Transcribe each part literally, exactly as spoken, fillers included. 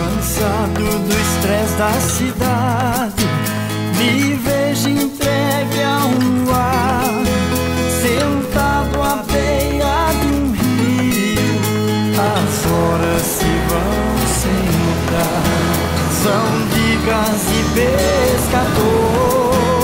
cansado do estresse da cidade, me vejo entregue a um luar, sentado à beira de um rio. As horas se vão sem notar, são digas de pescador.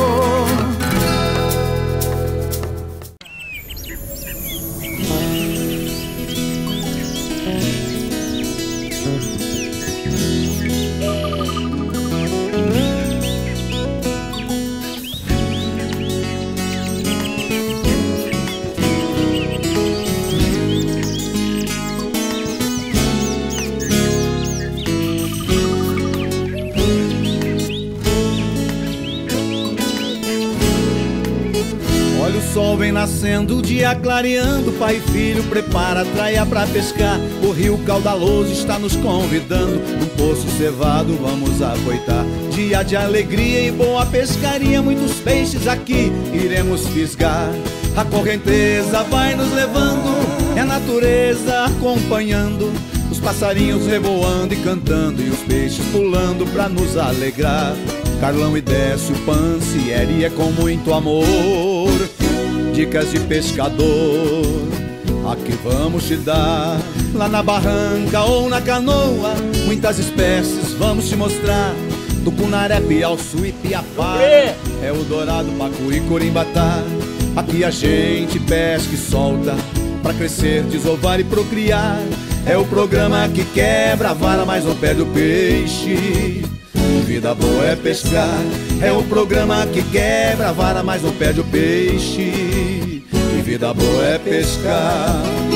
Olha o sol vem nascendo, o dia clareando, pai e filho prepara a traia pra pescar. O rio caudaloso está nos convidando, num poço cevado vamos afoitar. Dia de alegria e boa pescaria, muitos peixes aqui iremos fisgar. A correnteza vai nos levando, é a natureza acompanhando, os passarinhos revoando e cantando e os peixes pulando pra nos alegrar. Carlão e Décio, Pancieri é com muito amor, dicas de pescador, aqui vamos te dar. Lá na barranca ou na canoa, muitas espécies vamos te mostrar. Tucunaré, piauçu e piapá, é o dourado, pacu e corimbatá. Aqui a gente pesca e solta, pra crescer, desovar e procriar. É o programa que quebra a vara, mas não perde o peixe. Vida boa é pescar, é o programa que quebra a vara, mas não perde o peixe. E vida boa é pescar.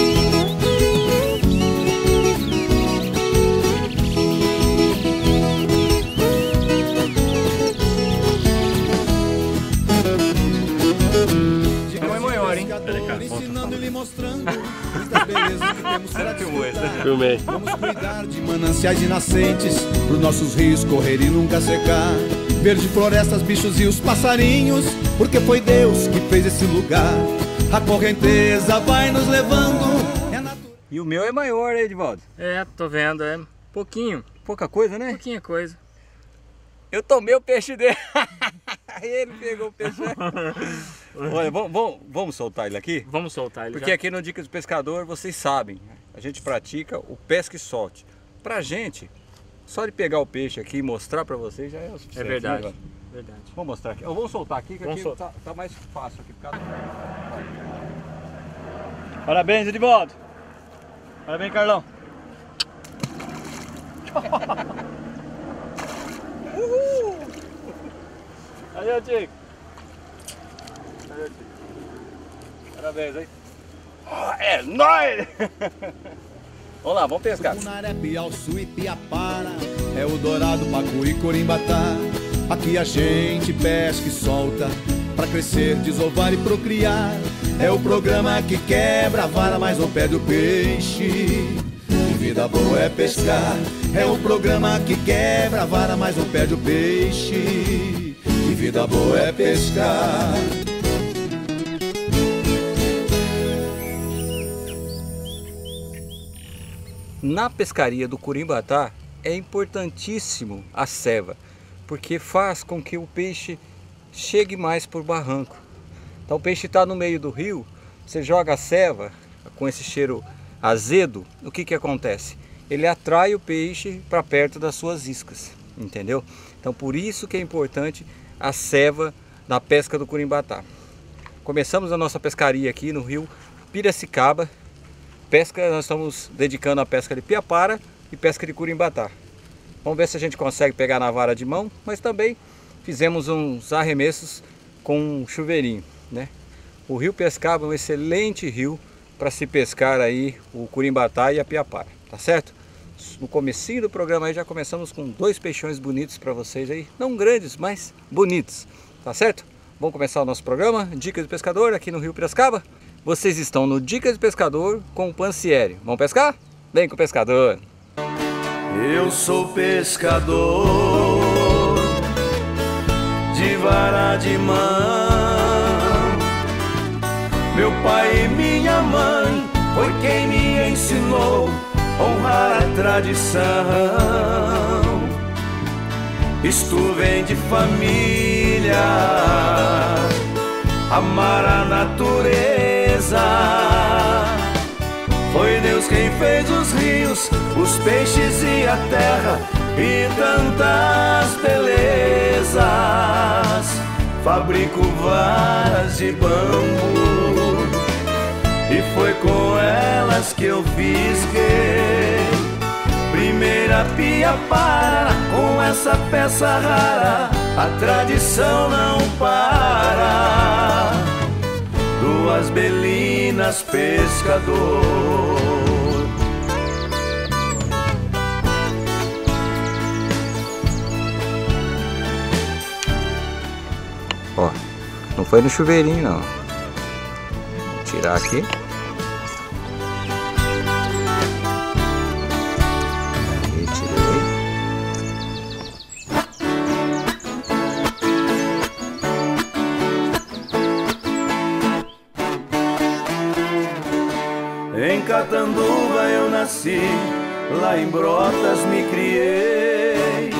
Não é maior, hein? Ensinando e lhe mostrando muitas belezas que temos para desfrutar. Filmei. Vamos cuidar de mananciais e nascentes, pros nossos rios correr e nunca secar. Verde florestas, bichos e os passarinhos, porque foi Deus que fez esse lugar. A correnteza vai nos levando. É a natureza. E o meu é maior, hein, Edivaldo? É, tô vendo, é pouquinho, Pouca coisa, né? pouquinha coisa. Eu tomei o peixe dele. Ele pegou o peixe. Olha, vamos, vamos, vamos soltar ele aqui? Vamos soltar ele Porque já. aqui no Dicas do Pescador, vocês sabem, a gente pratica o pesca e solte. Pra gente, só de pegar o peixe aqui e mostrar pra vocês já é o suficiente. É verdade, né, verdade. vamos mostrar aqui. Eu vou soltar aqui, que Vamos aqui soltar. tá, tá mais fácil aqui. Por causa... Parabéns, Edivaldo. Parabéns, Carlão. Uhul! Aí, ô Tico. Cadê o Tico? Parabéns, hein? Oh, é nóis! Vamos lá, vamos pescar. Tucunaré, piauçu e piapara, é o dourado, pacu e corimbatá. Aqui a gente pesca e solta, pra crescer, desovar e procriar. É o programa que quebra a vara, mas não perde o peixe. E vida boa é pescar, é o programa que quebra a vara, mas não perde o peixe. E vida boa é pescar. Na pescaria do Corimbatá é importantíssimo a ceva, porque faz com que o peixe chegue mais por barranco. Então o peixe está no meio do rio, você joga a ceva com esse cheiro azedo, o que que acontece? Ele atrai o peixe para perto das suas iscas, entendeu? Então por isso que é importante a ceva na pesca do Corimbatá. Começamos a nossa pescaria aqui no rio Piracicaba. Pesca, nós estamos dedicando a pesca de piapara e pesca de Corimbatá. Vamos ver se a gente consegue pegar na vara de mão, mas também fizemos uns arremessos com um chuveirinho, né? O rio Piracicaba é um excelente rio para se pescar aí o Corimbatá e a piapara, tá certo? No comecinho do programa aí já começamos com dois peixões bonitos para vocês aí, não grandes, mas bonitos, tá certo? Vamos começar o nosso programa, Dicas de Pescador, aqui no rio Piracicaba. Vocês estão no Dicas de Pescador com o Pancieri. Vamos pescar? Vem com o pescador! Eu sou pescador de vara de mão. Meu pai e minha mãe foi quem me ensinou a honrar a tradição. Isto vem de família, amar a natureza. Foi Deus quem fez os rios, os peixes e a terra e tantas belezas. Fabrico varas de bambu e foi com elas que eu fisguei primeira pia para. Com essa peça rara a tradição não para. Duas belinas pescador. Ó, não foi no chuveirinho não. Vou tirar aqui. E tirei. Em Catanduva eu nasci, lá em Brotas me criei.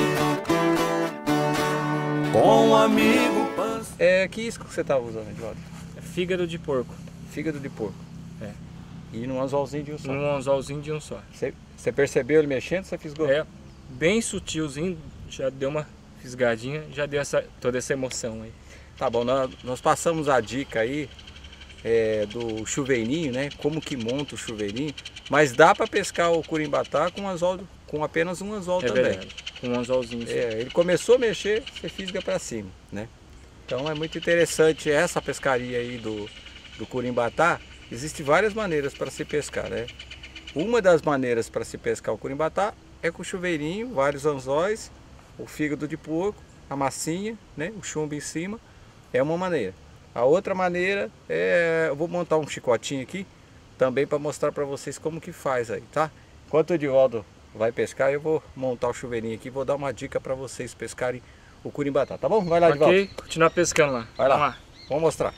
Com um amigo. É, que isco que você estava usando, Edvaldo? É fígado de porco. Fígado de porco. É. E num anzolzinho de um só. Num anzolzinho de um só. Você, você percebeu ele mexendo, você fisgou? É, bem sutilzinho, já deu uma fisgadinha, já deu essa, toda essa emoção aí. Tá bom, nós, nós passamos a dica aí é, do chuveirinho, né? Como que monta o chuveirinho. Mas dá para pescar o curimbatá com, anzol, com apenas um anzol É também. verdade, com um anzolzinho só. É, ele começou a mexer, você fisga para cima, né? Então é muito interessante essa pescaria aí do, do curimbatá. Existem várias maneiras para se pescar, né? Uma das maneiras para se pescar o curimbatá é com o chuveirinho, vários anzóis, o fígado de porco, a massinha, né? O chumbo em cima, é uma maneira. A outra maneira é, eu vou montar um chicotinho aqui também para mostrar para vocês como que faz aí, tá? Enquanto o Edivaldo vai pescar, eu vou montar o chuveirinho aqui, vou dar uma dica para vocês pescarem o curimbatá, tá bom? Vai lá, Edivaldo. Ok, continuar pescando lá. Vai lá. Vamos lá. Vamos mostrar.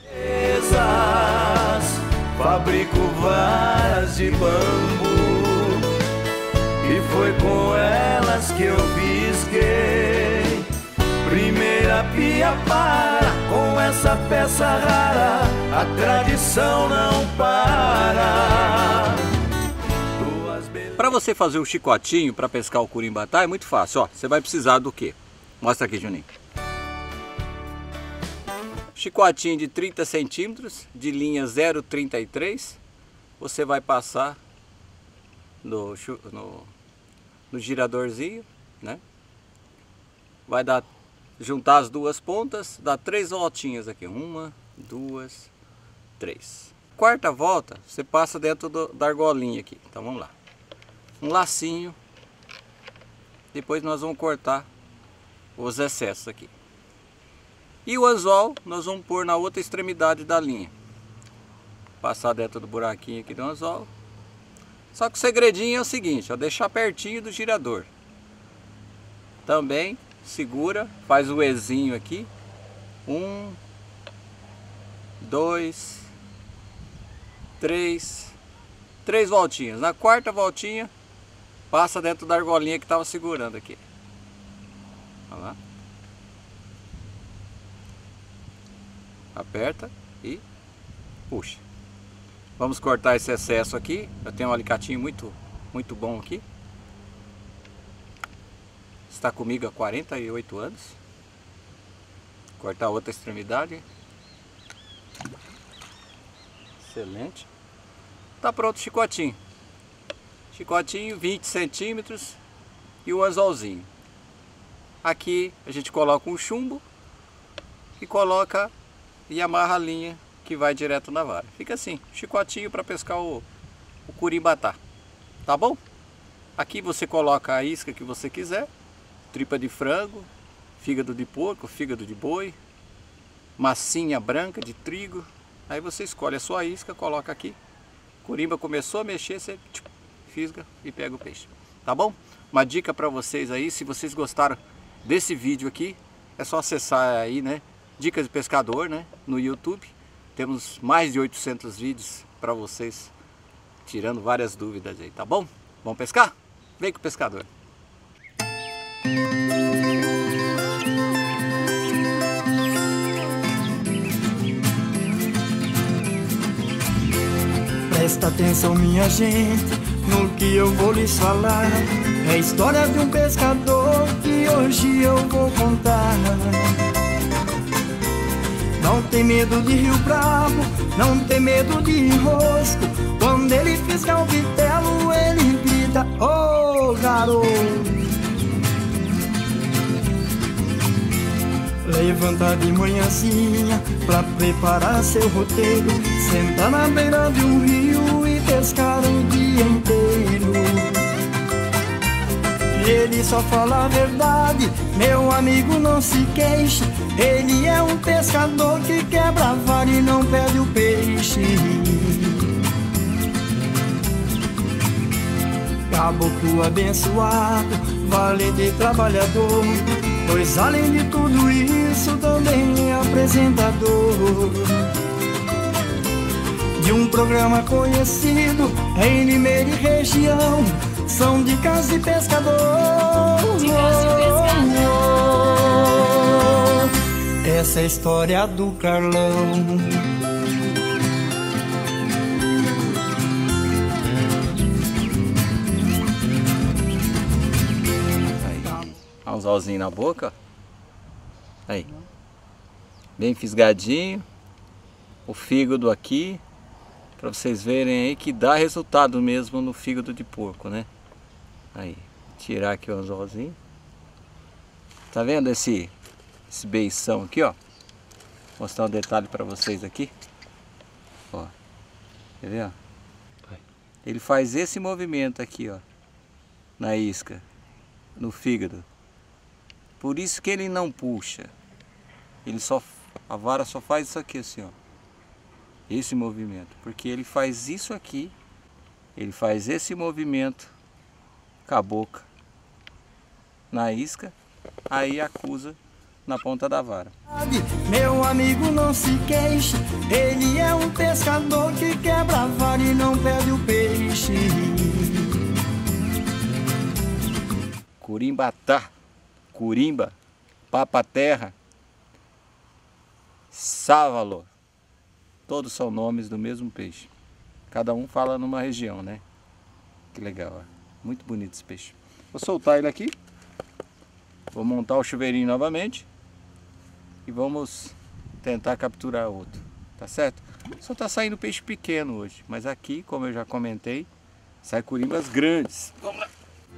Fabrico varas de bambu e foi com elas que eu fisguei primeira pia para. Com essa peça rara a tradição não para. Para você fazer o chicotinho para pescar o curimbatá é muito fácil, ó. Você vai precisar do quê? Mostra aqui, Juninho. Chicotinho de trinta centímetros, de linha zero vírgula trinta e três. Você vai passar no, no, no giradorzinho, né? Vai dar, juntar as duas pontas, dá três voltinhas aqui. Uma, duas, três. Quarta volta, você passa dentro do, da argolinha aqui. Então vamos lá. Um lacinho. Depois nós vamos cortar os excessos aqui. E o anzol nós vamos pôr na outra extremidade da linha. Passar dentro do buraquinho aqui do anzol. Só que o segredinho é o seguinte, ó, deixar pertinho do girador. Também segura, faz o Ezinho aqui. Um, dois, três, três voltinhas. Na quarta voltinha, passa dentro da argolinha que estava segurando aqui. Olha lá. Aperta e puxa. Vamos cortar esse excesso aqui. Eu tenho um alicatinho muito, muito bom aqui. Está comigo há quarenta e oito anos. Cortar a outra extremidade. Excelente. Tá pronto o chicotinho. Chicotinho, vinte centímetros e o anzolzinho. Aqui a gente coloca um chumbo e coloca e amarra a linha que vai direto na vara. Fica assim, chicotinho para pescar o, o curimbatá. Tá bom? Aqui você coloca a isca que você quiser. Tripa de frango, fígado de porco, fígado de boi, massinha branca de trigo. Aí você escolhe a sua isca, coloca aqui. Curimba começou a mexer, você tchup, fisga e pega o peixe. Tá bom? Uma dica para vocês aí, se vocês gostaram desse vídeo aqui, é só acessar aí, né? Dicas de Pescador, né? No YouTube. Temos mais de oitocentos vídeos para vocês, tirando várias dúvidas aí, tá bom? Vamos pescar? Vem com o pescador. Presta atenção, minha gente, no que eu vou lhes falar. É a história de um pescador que hoje eu vou contar. Não tem medo de rio bravo, não tem medo de enrosco. Quando ele fisga o vitelo, ele grita: ô garoto! Levanta de manhãzinha pra preparar seu roteiro, senta na beira de um rio e pescar o dia inteiro. Ele só fala a verdade, meu amigo, não se queixe. Ele é um pescador que quebra a vara e não perde o peixe. Caboclo abençoado, valente trabalhador, pois além de tudo isso também é apresentador de um programa conhecido em Limeira e região. São dicas de pescador. Dicas de pescador. Essa é a história do Carlão. Anzolzinho na boca, aí, bem fisgadinho, o fígado aqui, para vocês verem aí que dá resultado mesmo no fígado de porco, né? Aí, tirar aqui o anzolzinho, tá vendo esse, esse beição aqui, ó? Vou mostrar um detalhe para vocês aqui, ó, quer ver, ó? Ele faz esse movimento aqui, ó, na isca, no fígado. Por isso que ele não puxa. Ele só, a vara só faz isso aqui assim, ó. Esse movimento. Porque ele faz isso aqui. Ele faz esse movimento com a boca na isca. Aí acusa na ponta da vara. Meu amigo, não se queixe. Ele é um pescador que quebra a vara e não perde o peixe. Curimbatá, curimba, papa-terra, sávalo, todos são nomes do mesmo peixe. Cada um fala numa região, né? Que legal, ó. Muito bonito esse peixe. Vou soltar ele aqui, vou montar o chuveirinho novamente e vamos tentar capturar outro, tá certo? Só tá saindo peixe pequeno hoje, mas aqui, como eu já comentei, sai curimbas grandes. Vamos lá!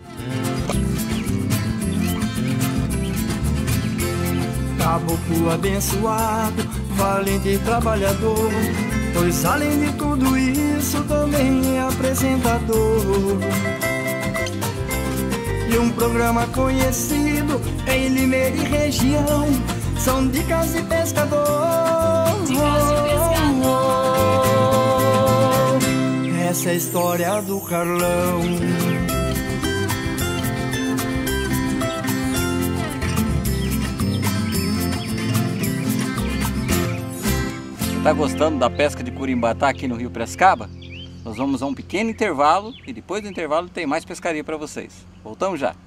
Caboclo abençoado, valente trabalhador, pois além de tudo isso também é apresentador de um programa conhecido em Limeira e região. São dicas de pescador. Dicas de pescador. Essa é a história do Carlão. Tá gostando da pesca de curimbatá aqui no Rio Piracicaba? Nós vamos a um pequeno intervalo e depois do intervalo tem mais pescaria para vocês. Voltamos já!